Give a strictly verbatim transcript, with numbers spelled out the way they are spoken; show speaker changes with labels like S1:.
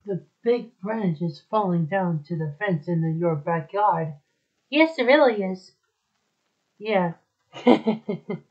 S1: The big branch is falling down to the fence in your backyard. Yes, it really is. Yeah.